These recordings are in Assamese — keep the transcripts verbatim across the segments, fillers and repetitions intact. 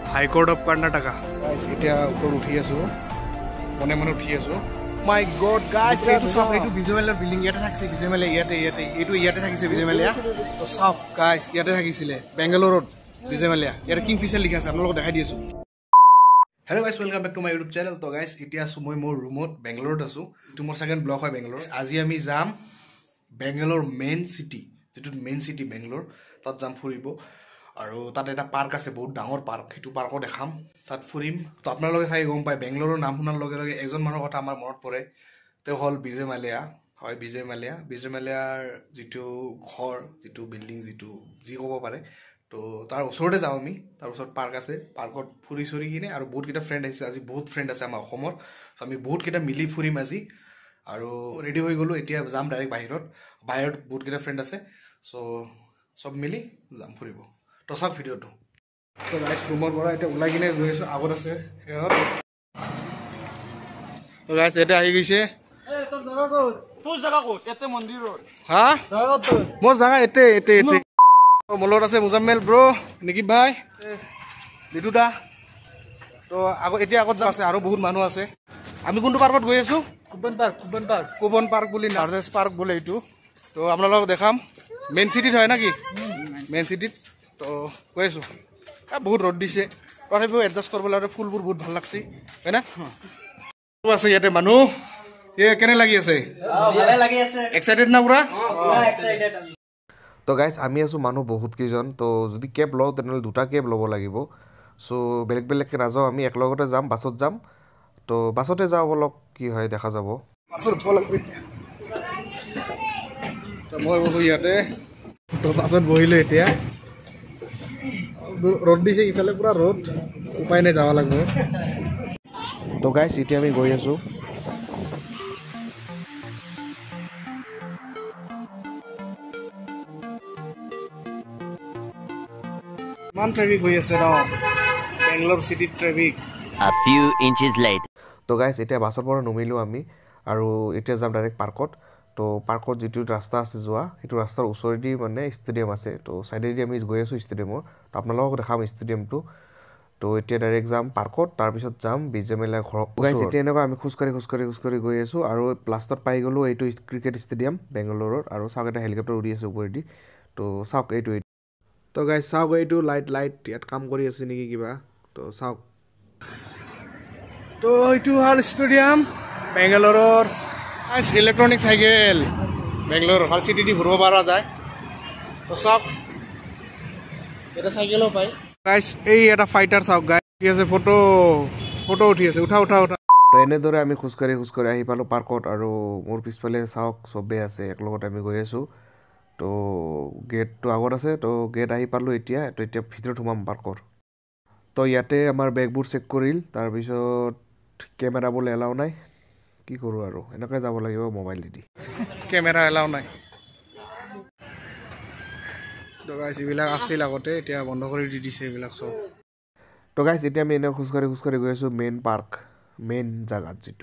High Court of Karnataka. Guys, এতিয়া ওপৰত উঠি আছো মনে মনে উঠি আছো মাই গড গাইস এইটো সব এইটো ভিজুৱেলৰ বিল্ডিং ইয়াতে থাকিছে ভিজুৱেল ইয়াতে ইয়াতে এইটো ইয়াতে থাকিছে ভিজুৱেলিয়া তো সব গাইস ইয়াতে থাকিছিলে বেংগালুৰুত ভিজুৱেলিয়া ইয়াতে কিংফিশাৰ লিখা আছে আপোনালোকক দেখাই দিছো hello guys welcome back to my YouTube channel তো গাইস এতিয়া আছো মই মোৰ ৰুমত বেংগালুৰুত আছো এইটো মোৰ সেকেন্ড ব্লগ হয় বেংগালুৰু আজি আমি যাম বেংগালুৰু মেইন সিটি যেটো মেইন সিটি বেংগালুৰু তাত যাম ফুৰিব আৰু তাত এটা পাৰ্ক আছে বহুত ডাঙৰ পাৰ্ক হেতু পাৰ্কো দেখাম তাত ফুৰিম তো আপোনালোকে চাই গম পায় বেংগালুৰুৰ নাম শুনাৰ লগে লগে এজন মানুহৰ কথা আমাৰ মনত পৰে তে হল বিজয় মালিয়া হয় বিজয় মালিয়া বিজয় মালিয়াৰ যেটো ঘৰ যেটো বিল্ডিং যেটো যি ক'ব পাৰে তো তাৰ ওচৰতে যাওঁ আমি তাৰ ওচৰত পাৰ্ক আছে পাৰ্কত ফুৰি চৰি কিনে আৰু বহুত কিটা ফ্ৰেন্ড আছে আজি বহুত ফ্ৰেন্ড আছে আমাৰ অসমৰ তো আমি বহুত কিটা মিলি ফুৰিম আজি আৰু ৰেডি হৈ গলো এতিয়া যাম ডাইৰেক্ট বাহিৰত বাহিৰত বহুত কিটা ফ্ৰেন্ড আছে সো সব মিলি যাম ফুৰিব তো সব ভিডিওটো তো গাইস ৰুমৰ পৰা এটা উলাই কিনে গৈ আছো আগত আছে হেহত তো গাইস এটা আহি গৈছে এ তোৰ জাগা ক'ত তোৰ জাগা ক'ত এতে মন্দিৰত হা জাগা ক'ত মোৰ জাগা এতে এতে এতে মলত আছে মুজাম্মেল ব্ৰো নিকি ভাই লিটুদা তো আগত এতিয়া আগত আছে আৰু বহুত মানুহ আছে আমি কোনটো পাৰ্কত গৈ আছো Cubbon park Cubbon park Cubbon park বুলি লাৰ্জেষ্ট পাৰ্ক বোলে এইটো তো আপোনালোকক দেখাম মেইন সিটিত হয় নাকি মেইন সিটিত তো গৈ আছো বহুত ৰ'দ দিছে তথাপিও এডজাষ্ট কৰিব লাগে ফুলবোৰ বহুত ভাল লাগছে হয় না আছে ইয়াতে মানুহ এ কেনে লাগি আছে ভালে লাগি আছে এক্সাইটেড না পুৰা এক্সাইটেড তো গাইস আমি আছো মানুহ বহুত কেজন তো যদি কেব লও তেনেহলে দুটা কেব ল'ব লাগিব সো বেলেগ বেলেগকে নাযাও আমি একলগতে যাম বাছত যাম তো বাছতে যাও বলক কি হয় দেখা যাব বাছত উঠব লাগিব তো মই বলো ইয়াতে তো বাছত বহিলো এতিয়া ৰ'দ দিছে ইফালে পুৰা ৰ'দ উপায় নাই যাব লাগিব তো গাইস এতিয়া আমি গৈ আছো মান ট্ৰাফিক হৈ আছে ন Bengaluru city traffic a few inches later তো গাইস এতিয়া বাছৰ পৰা নমিলো আমি আৰু এতিয়া যাম ডাইৰেক্ট পাৰ্কত তো পাৰ্কত যেটো ৰাস্তা আছে যোৱা সেইটো ৰাস্তাৰ ওচৰেদি মানে ষ্টেডিয়াম আছে তো সাইডেদি আমি গৈ আছো ষ্টেডিয়ামৰ তো আপোনালোকক দেখাম ষ্টেডিয়ামটো তো এতিয়া ডাইৰেক্ট যাম পাৰ্কত তাৰ পিছত যাম বিজেমেলা ঘৰ গাইস এতিয়া এনেকুৱা আমি খুজকাৰি খুজকাৰি খুজকাৰি গৈ আছো আৰু প্লাষ্টত পাই গলো এইটো ক্ৰিকেট ষ্টেডিয়াম বেংগালুৰুৰ আৰু চাওক এটা হেলিকপ্টাৰ উৰি আছে ওপৰেদি তো চাওক এইটো তো গাইস চাওক এইটো লাইট লাইট ইয়াত কাম কৰি আছে নেকি কিবা তো চাওক তো এইটো হল ষ্টেডিয়াম বেংগালুৰুৰ আইস ইলেক্ট্ৰনিক সাইকেল বেংগালুৰু হল সিটি দি ঘুৰব পৰা যায় তো চাওক এটা সাইকেলও পাই গাইস এই এটা ফাইটাৰ চাওক গাইস কি আছে ফটো ফটো উঠি আছে উঠা উঠা উঠা তো এনেদৰে আমি খুজকাৰি খুজকাৰি আহি পালো পাৰ্কত আৰু মোৰ পিছফালে চাওক সবে আছে একলগত আমি গৈ আছো তো গেটটো আগত আছে তো গেট আহি পালো এতিয়া তো এতিয়া ভিতৰত সোমাম পাৰ্কৰ তো ইয়াতে আমাৰ বেগবোৰ চেক কৰিল তাৰ পিছত কেমেৰা বলে এলাও নাই কি কৰো আৰু এনেকৈ যাব লাগিব মোবাইল দি কেমেৰা এলাও নাই তো গাইস এইবিলাক আছিল আগতে এতিয়া বন্ধ কৰি দি দিছে এইবিলাক সব তো গাইস এতিয়া আমি এনে খুজকাৰি খুজকাৰি গৈ আছো মেইন পাৰ্ক মেইন জাগাত যেটো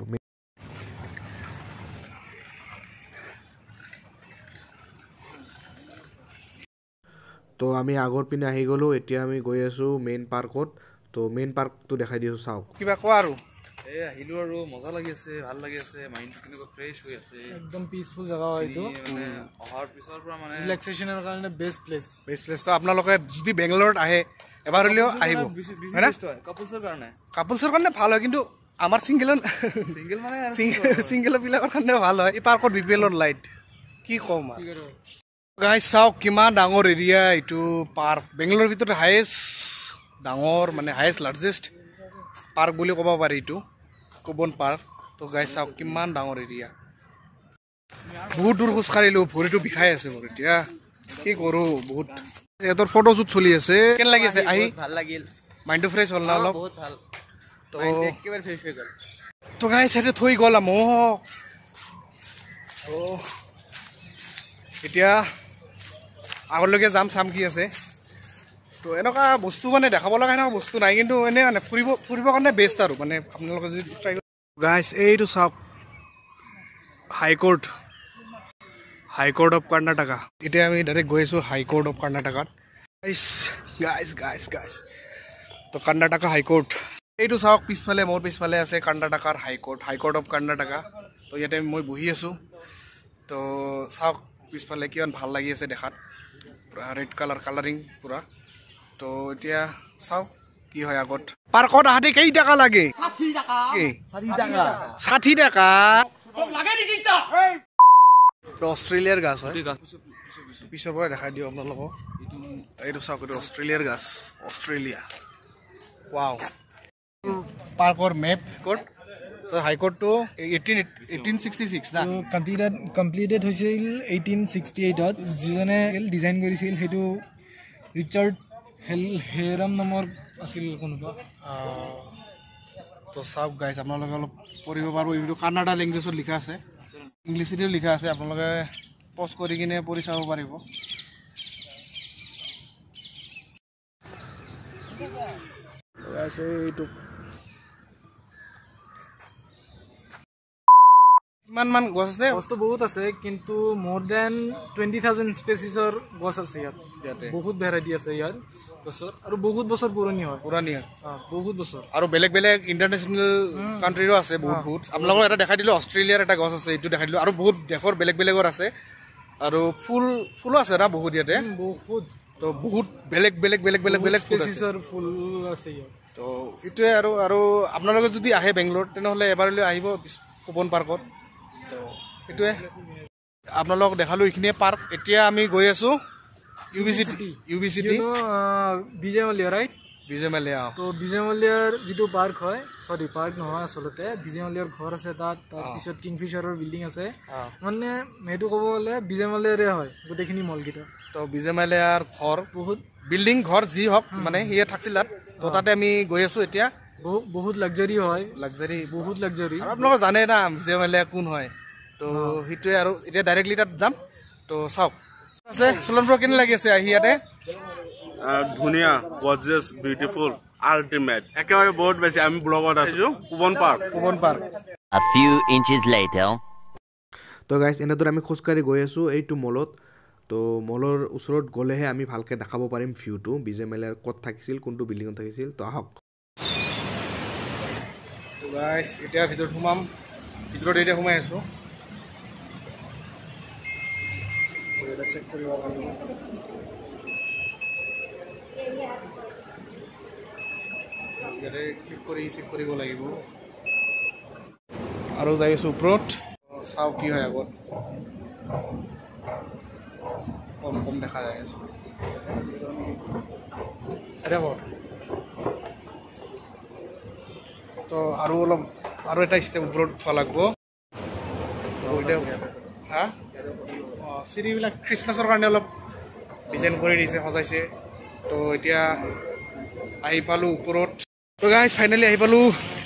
তো আমি আগৰ পিনে আহি গলো এতিয়া আমি গৈ আছো মেইন পাৰ্কত তো মেইন পাৰ্কটো দেখাই দিছো চাওক কিবা কোৱা আৰু এ আহিলো আৰু মজা লাগি আছে ভাল লাগি আছে মাইন্ডটো কেনেকৈ ফ্ৰেছ হৈ আছে একদম পিসফুল জায়গা হয় এইটো মানে অহাৰ পিছৰ পৰা মানে ৰিলেক্সেশনৰ কাৰণে বেষ্ট প্লেস বেষ্ট প্লেস তো আপোনালোকে যদি বেংগালুৰুত আহে এবাৰ হলেও আহিব হয় কাপলছৰ কাৰণে কাপলছৰ কাৰণে ভাল হয় কিন্তু আমাৰ সিঙ্গেল সিঙ্গেল মানে সিঙ্গেল বিলাকৰ কাৰণে ভাল হয় এই পাৰ্কত বিপিএলৰ লাইট কি কম গাইস চাওক কিমান ডাঙৰ এৰিয়া এইটো পাৰ্ক বেংগালুৰুৰ ভিতৰত হাইয়েষ্ট ডাঙৰ মানে হাইয়েষ্ট লাৰ্জেষ্ট পাৰ্ক বুলি ক'ব পাৰি এইটো কুবন পাৰ্ক তো গাইস চাওক কিমান ডাঙৰ এৰিয়া বহুত দূৰ খোজ কাঢ়িলো ভৰিটো বিষাই আছে মোৰ এতিয়া কি কৰো বহুত এতৰ ফটো শ্বুট চলি আছে কেন লাগি আছে আহি ভাল লাগিল মাইন্ডটো ফ্ৰেছ হ'ল না অলপ বহুত ভাল তো একেবাৰে ফ্ৰেছ হৈ গ'ল তো গাইস এটা থৈ গ'ল আম তো এতিয়া আগলৈকে যাম চাম কি আছে তো এনেকুৱা বস্তু মানে দেখাব লগা এনেকুৱা বস্তু নাই কিন্তু এনে মানে ফুৰিব ফুৰিবৰ কাৰণে বেষ্ট আৰু মানে আপোনালোকে যদি ট্ৰাই গাইস এইটো চাওক হাইকোৰ্ট হাইকোৰ্ট অফ কৰ্ণাটকা এতিয়া আমি ডাইৰেক্ট গৈ আছো হাইকোৰ্ট অফ কৰ্ণাটকাত গাইস গাইস গাইস গাইস তো তো কৰ্ণাটকা হাইকোৰ্ট এইটো চাওক পিছফালে মোৰ পিছফালে আছে কৰ্ণাটকাৰ হাইকোৰ্ট হাইকোৰ্ট অফ কৰ্ণাটকা তো ইয়াতে মই বহি আছোঁ তো চাওক পিছফালে কিমান ভাল লাগি আছে দেখাত পুৰা ৰেড কালাৰ কালাৰিং পুৰা তো এতিয়া চাওক কি হয় আগত পাৰ্কত আহাতে কেই টাকা লাগে ষাঠি টাকা ষাঠি টাকা ষাঠি টাকা লাগে নেকি তো অষ্ট্ৰেলিয়াৰ গাছ হয় পিছৰ পৰা দেখাই দিওঁ আপোনালোকক এইটো চাওক এইটো অষ্ট্ৰেলিয়াৰ গাছ অষ্ট্ৰেলিয়া ৱাও পাৰ্কৰ মেপ কোড তো হাইকোৰ্টটো এইটিন এইটিন ছিক্সটি ছিক্স না কমপ্লিটেড কমপ্লিটেড হৈছিল এইটিন ছিক্সটি এইটত যিজনে ডিজাইন কৰিছিল সেইটো ৰিচাৰ্ড হেল হেৰাম নামৰ আছিল কোনোবা তো চাওক গাইজ আপোনালোকে অলপ পঢ়িব পাৰিব এইটো কানাডা লেংগুৱেজত লিখা আছে ইংলিছতো লিখা আছে আপোনালোকে পজ কৰি কিনে পঢ়ি চাব পাৰিব এইটো কিমান মান গছ আছে গছটো বহুত আছে কিন্তু মোৰ দেন টুৱেণ্টি থাউজেণ্ড স্পেচিছৰ গছ আছে ইয়াত ইয়াতে বহুত ভেৰাইটি আছে ইয়াত গছৰ আৰু বহুত বছৰ পুৰণি হয় পুৰণি হয় বহুত বছৰ আৰু বেলেগ বেলেগ ইণ্টাৰনেশ্যনেল কাণ্ট্ৰিৰো আছে বহুত বহুত আপোনালোকক এটা দেখাই দিলোঁ অষ্ট্ৰেলিয়াৰ এটা গছ আছে এইটো দেখাই দিলোঁ আৰু বহুত দেশৰ বেলেগ বেলেগৰ আছে আৰু ফুল ফুলো আছে না বহুত ইয়াতে বহুত তো বহুত বেলেগ বেলেগ বেলেগ বেলেগ বেলেগ স্পেচিছৰ ফুল আছে ইয়াত তো এইটোৱে আৰু আৰু আপোনালোকে যদি আহে বেংগলোৰ তেনেহ'লে এবাৰলৈ আহিব কোপন পাৰ্কত তো এইটোৱে আপোনালোকক দেখালোঁ এইখিনিয়ে পাৰ্ক এতিয়া আমি গৈ আছোঁ U B city U B city Vijay Mallya right Vijay Mallya তো বিজয় মালিয়াৰ যিটো পাৰ্ক হয় চৰি পাৰ্ক নহয় আচলতে বিজয় মালিয়াৰ ঘৰ আছে তাত তাৰপিছত কিংফিচাৰৰ বিল্ডিং আছে মানে সেইটো ক'ব গ'লে বিজয় মালিয়াৰে হয় গোটেইখিনি মলকেইটা তো বিজয় মালিয়াৰ ঘৰ বহুত বিল্ডিং ঘৰ যি হওক মানে সিয়ে থাকছিল তাত তো তাতে আমি গৈ আছোঁ এতিয়া বহুত বহুত লাক্সাৰী হয় লাক্সাৰী বহুত লাক্সাৰী আৰু আপোনালোকে জানে না বিজয় মালিয়া কোন হয় তো সেইটোৱে আৰু এতিয়া ডাইৰেক্টলি তাত যাম তো চাওক আছে চলনপুৰ কেনে লাগি আছে আহি ইয়াতে ধুনীয়া গৰ্জিয়াছ বিউটিফুল আল্টিমেট একেবাৰে বহুত বেছি আমি ব্লগত আছোঁ Cubbon park Cubbon park A few inches later. তো গাইজ এনেদৰে আমি খোজকাঢ়ি গৈ আছোঁ এইটো মলত তো মলৰ ওচৰত গ'লেহে আমি ভালকৈ দেখাব পাৰিম ভিউটো বিজয় মালিয়াৰ ক'ত থাকিছিল কোনটো বিল্ডিঙত থাকিছিল তো আহক গাইজ এতিয়া ভিতৰত সোমাম ভিতৰত এতিয়া সোমাই আছোঁ চেক কৰিব পাৰিব ইয়াতে ক্লিক কৰি চেক কৰিব লাগিব আৰু যাই আছোঁ ওপৰত চাওঁ কি হয় আগত কম কম দেখা যাই আছে এতিয়া ক'ত তো আৰু অলপ আৰু এটা ষ্টেপ ওপৰত উঠা লাগিব হা অঁ চিৰিবিলাক খ্ৰীষ্টমাছৰ কাৰণে অলপ ডিজাইন কৰি দিছে সজাইছে তো এতিয়া আহি পালোঁ ওপৰত তো গাইজ ফাইনেলি আহি পালোঁ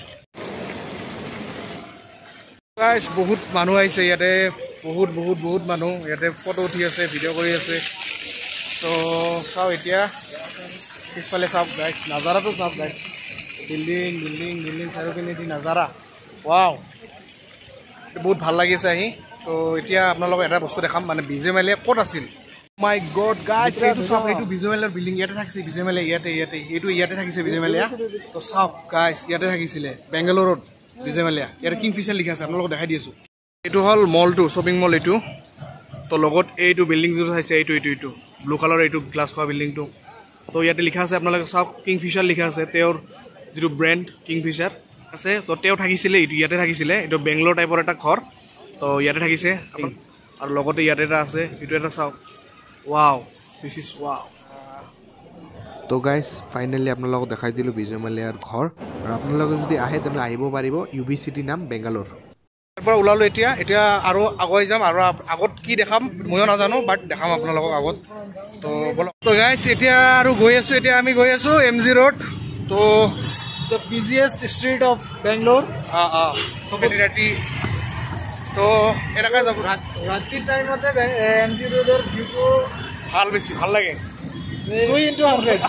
গাইজ বহুত মানুহ আহিছে ইয়াতে বহুত বহুত বহুত মানুহ ইয়াতে ফটো উঠি আছে ভিডিঅ' কৰি আছে তো চাওঁ এতিয়া পিছফালে চাওক গাইজ নাজাৰাটো চাওক গাইজ বিল্ডিং বিল্ডিং বিল্ডিং চাৰিওপিনেদি নাজাৰা ৱাও বহুত ভাল লাগি আছে আহি তো এতিয়া আপোনালোকক এটা বস্তু দেখাম মানে বিজয় মালিয়া ক'ত আছিল মাই গড গাইজ এইটো চাওক এইটো বিজয় মালিয়াৰ বিল্ডিং ইয়াতে থাকিছে বিজয় মালিয়া ইয়াতে ইয়াতে এইটো ইয়াতে থাকিছে বিজয় মালিয়া তো চাওক গাইজ ইয়াতে থাকিছিলে বেংগালুৰুত বিজয় মালিয়া ইয়াতে কিংফিচাৰ লিখা আছে আপোনালোকক দেখাই দি আছোঁ এইটো হ'ল মলটো শ্বপিং মল এইটো তো লগত এইটো বিল্ডিং যিটো চাইছে এইটো এইটো এইটো ব্লু কালাৰৰ এইটো গ্লাছ খোৱা বিল্ডিংটো তো ইয়াতে লিখা আছে আপোনালোকে চাওক কিংফিচাৰ লিখা আছে তেওঁৰ যিটো ব্ৰেণ্ড কিংফিচাৰ আছে তো তেওঁ থাকিছিলে এইটো ইয়াতে থাকিছিলে এইটো বেংগলোৰ টাইপৰ এটা ঘৰ তো ইয়াতে থাকিছে আৰু লগতে ইয়াতে এটা আছে এইটো এটা চাওক ৱাও দিছ ইজ ৱাও তো গাইজ ফাইনেলি আপোনালোকক দেখাই দিলোঁ বিজয় মালিয়াৰ ঘৰ আৰু আপোনালোকে যদি আহে তেনেহ'লে আহিব পাৰিব ইউ বি চিটি নাম বেংগালোৰ তাৰ পৰা ওলালোঁ এতিয়া এতিয়া আৰু আগুৱাই যাম আৰু আগত কি দেখাম ময়ো নাজানো বাট দেখাম আপোনালোকক আগত তো বলক তো গাইজ এতিয়া আৰু গৈ আছোঁ এতিয়া আমি গৈ আছোঁ এম জি ৰোড তো the biggest street of Bangalore অঁ অঁ চবেই ৰাতি তো এনেকৈ যাব ৰাতিৰ টাইমতে এম জি ৰোডৰ ভিউটো ভাল বেছি ভাল লাগে থ্ৰী ইণ্টু হাণ্ড্ৰেড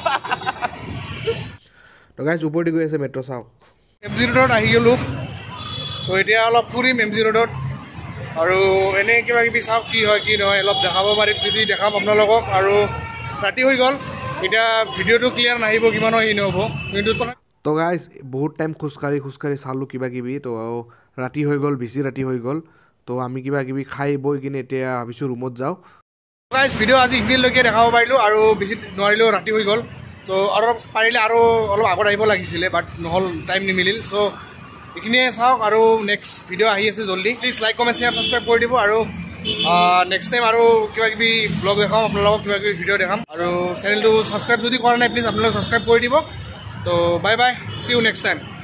তো গাইজ ওপৰদি গৈ আছে মেট্ৰ' চাওক এম জি ৰোডত আহি গ'লোঁ তো এতিয়া অলপ ফুৰিম এম জি ৰোডত আৰু এনেই কিবা কিবি চাওক কি হয় কি নহয় অলপ দেখাব পাৰিম যদি দেখাম আপোনালোকক আৰু ৰাতি হৈ গ'ল এতিয়া ভিডিঅ'টো ক্লিয়াৰ নাহিব কিমান ই নহ'ব কিন্তু তো গাইজ বহুত টাইম খোজকাঢ়ি খোজকাঢ়ি চালোঁ কিবা কিবি তো ৰাতি হৈ গ'ল বেছি ৰাতি হৈ গ'ল তো আমি কিবা কিবি খাই বৈ কিনে এতিয়া ভাবিছোঁ ৰুমত যাওঁ গাইজ ভিডিঅ' আজি ইভিনিংলৈকে দেখাব পাৰিলোঁ আৰু বেছি নোৱাৰিলেও ৰাতি হৈ গ'ল তো আৰু পাৰিলে আৰু অলপ আগত আহিব লাগিছিলে বাট নহ'ল টাইম নিমিলিল চ' এইখিনিয়ে চাওক আৰু নেক্সট ভিডিঅ' আহি আছে জল্দি please like comment share subscribe কৰি দিব আৰু নেক্সট টাইম আৰু কিবা কিবি ব্লগ দেখাম আপোনালোকক কিবা কিবি ভিডিঅ' দেখাম আৰু চেনেলটো ছাবস্ক্ৰাইব যদি কৰা নাই প্লিজ আপোনালোকে ছাবস্ক্ৰাইব কৰি দিব তো bye bye see you next time